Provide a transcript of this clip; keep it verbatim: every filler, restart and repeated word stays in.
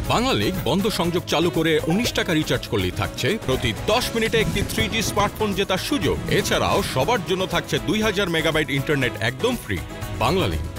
বাংলালিংক বন্ধ সংযোগ চালু করে উনিশ টাকা রিচার্জ করলেই থাকছে প্রতি দশ মিনিটে একটি থ্রি জি স্মার্টফোন জেতার সুযোগ। এছাড়াও সবার জন্য থাকছে দুই হাজার মেগাবাইট ইন্টারনেট একদম ফ্রি। বাংলালিংক।